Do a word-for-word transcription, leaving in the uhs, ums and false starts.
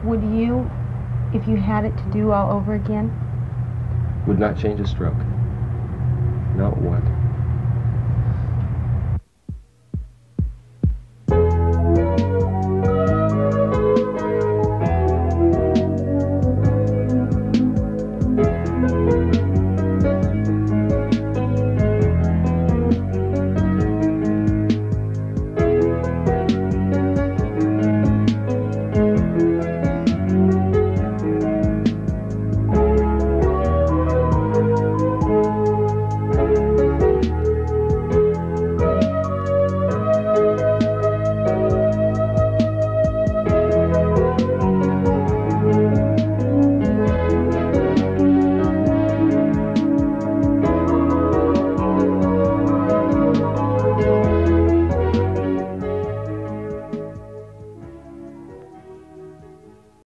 Would you, if you had it to do all over again? Would not change a stroke. Not one.